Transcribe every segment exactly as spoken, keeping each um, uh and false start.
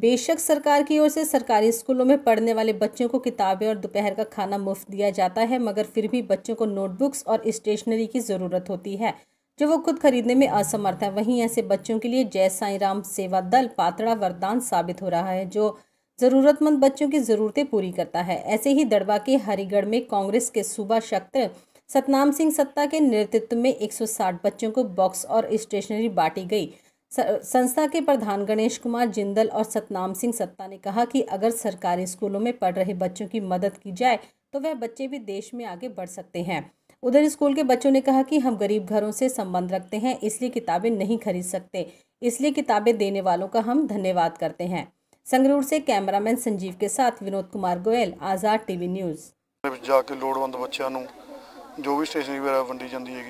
बेशक सरकार की ओर से सरकारी स्कूलों में पढ़ने वाले बच्चों को किताबें और दोपहर का खाना मुफ्त दिया जाता है, मगर फिर भी बच्चों को नोटबुक्स और स्टेशनरी की ज़रूरत होती है जो वो खुद खरीदने में असमर्थ है। वहीं ऐसे बच्चों के लिए जय साईं राम सेवा दल पातड़ा वरदान साबित हो रहा है, जो ज़रूरतमंद बच्चों की ज़रूरतें पूरी करता है। ऐसे ही दड़बा के हरिगढ़ में कांग्रेस के सूबा शक्ति सतनाम सिंह सत्ता के नेतृत्व में एक सौ साठ बच्चों को बॉक्स और स्टेशनरी बांटी गई। संस्था के प्रधान गणेश कुमार जिंदल और सतनाम सिंह सत्ता ने कहा कि अगर सरकारी स्कूलों में पढ़ रहे बच्चों की मदद की जाए तो वह बच्चे भी देश में आगे बढ़ सकते हैं। उधर स्कूल के बच्चों ने कहा कि हम गरीब घरों से संबंध रखते हैं, इसलिए किताबें नहीं खरीद सकते, इसलिए किताबें देने वालों का हम धन्यवाद करते हैं। संगरूर से कैमरामैन संजीव के साथ विनोद कुमार गोयल, आज़ाद टीवी न्यूज़। जाके लोड़वंद बच्चों ਨੂੰ जो भी स्टेशनरी वगैरह वंडी ਜਾਂਦੀ ਹੈਗੀ,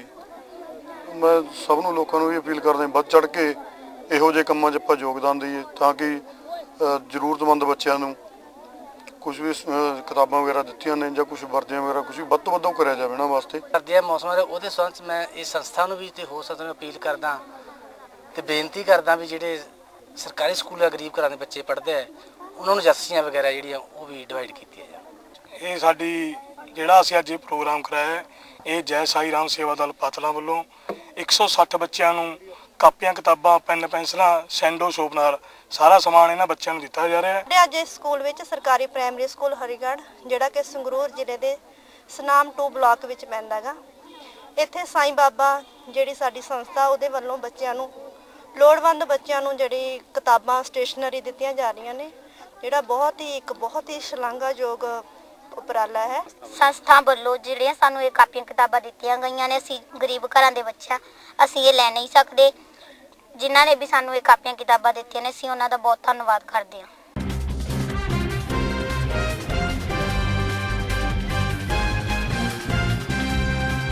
मैं सब ਨੂੰ ਲੋਕਾਂ ਨੂੰ ਵੀ ਅਪੀਲ ਕਰਦਾ ਵੱਧ ਚੜ ਕੇ ਇਹੋ ਜਿਹੇ ਕੰਮਾਂ 'ਚ ਆਪਾਂ ਯੋਗਦਾਨ ਦਈਏ ਤਾਂ ਕਿ ਜ਼ਰੂਰਤਮੰਦ ਬੱਚਿਆਂ ਨੂੰ कुछ भी किताबां वगैरह दित्तियां ने ਜਾਂ कुछ ਵਰਦੀਆਂ वगैरह कुछ भी ਵੱਧ ਤੋਂ ਵੱਧ ਕਰਿਆ ਜਾਵੇ ਇਹਨਾਂ ਵਾਸਤੇ। ਸਰਦੀਆਂ ਮੌਸਮਾਂ ਦੇ ਉਹਦੇ ਸੰਬੰਧ ਮੈਂ ਇਸ ਸੰਸਥਾ ਨੂੰ ਵੀ ਤੇ ਹੋ ਸਕਦਾ ਅਪੀਲ ਕਰਦਾ ਤੇ ਬੇਨਤੀ ਕਰਦਾ ਵੀ ਜਿਹੜੇ ਸਰਕਾਰੀ ਸਕੂਲ ਗਰੀਬ ਘਰਾਂ ਦੇ ਬੱਚੇ ਪੜ੍ਹਦੇ ਆ ਉਹਨਾਂ ਨੂੰ ਜੱਸੀਆਂ ਵਗੈਰਾ ਜਿਹੜੀਆਂ ਉਹ ਵੀ ਡਿਵਾਈਡ ਕੀਤੀਆਂ ਜਾਣ। ਇਹ ਸਾਡੀ ਜਿਹੜਾ ਅਸੀਂ ਅੱਜ ਇਹ ਪ੍ਰੋਗਰਾਮ ਕਰਾਇਆ ਇਹ ਜੈ ਸਾਈ ਰਾਮ ਸੇਵਾ ਦਲ ਪਾਤਲਾ ਵੱਲੋਂ एक सौ साठ ਬੱਚਿਆਂ ਨੂੰ ਕਾਪੀਆਂ ਕਿਤਾਬਾਂ ਪੈਨ ਪੈਨਸਲਾਂ ਸੈਂਡੋ ਸ਼ੋਪਨਰ ਸਾਰਾ ਸਮਾਨ ਇਹਨਾਂ ਬੱਚਿਆਂ ਨੂੰ ਦਿੱਤਾ ਜਾ ਰਿਹਾ ਹੈ। ਅੱਜ ਇਸ ਸਕੂਲ ਵਿੱਚ ਸਰਕਾਰੀ ਪ੍ਰਾਇਮਰੀ ਸਕੂਲ ਹਰੀਗੜ੍ਹ ਜਿਹੜਾ ਕਿ ਸੰਗਰੂਰ ਜ਼ਿਲ੍ਹੇ ਦੇ ਸਨਾਮ ਟੂ ਬਲਾਕ ਵਿੱਚ ਪੈਂਦਾ ਗਾ, ਇੱਥੇ ਸਾਈਂ ਬਾਬਾ ਜਿਹੜੀ ਸਾਡੀ ਸੰਸਥਾ ਉਹਦੇ ਵੱਲੋਂ ਬੱਚਿਆਂ ਨੂੰ ਲੋੜਵੰਦ ਬੱਚਿਆਂ ਨੂੰ ਜਿਹੜੀ ਕਿਤਾਬਾਂ ਸਟੇਸ਼ਨਰੀ ਦਿੱਤੀਆਂ ਜਾ ਰਹੀਆਂ ਨੇ, ਜਿਹੜਾ ਬਹੁਤ ਹੀ ਇੱਕ ਬਹੁਤ ਹੀ ਸ਼ਲਾਘਾਯੋਗ ਉਪਰਾਲਾ ਹੈ। ਸੰਸਥਾ ਵੱਲੋਂ ਜਿਹੜੀਆਂ ਸਾਨੂੰ ਇਹ ਕਾਪੀਆਂ ਕਿਤਾਬਾਂ ਦਿੱਤੀਆਂ ਗਈਆਂ ਨੇ, ਅਸੀਂ ਗਰੀਬ ਘਰਾਂ ਦੇ ਬੱਚਾ ਅਸੀਂ ਇਹ ਲੈ ਨਹੀਂ ਸਕਦੇ। ਜਿਨ੍ਹਾਂ ਨੇ ਵੀ ਸਾਨੂੰ ਇਹ ਕਾਪੀਆਂ ਕਿਤਾਬਾਂ ਦਿੱਤੀਆਂ ਨੇ ਅਸੀਂ ਉਹਨਾਂ ਦਾ ਬਹੁਤ ਧੰਨਵਾਦ ਕਰਦੇ ਹਾਂ।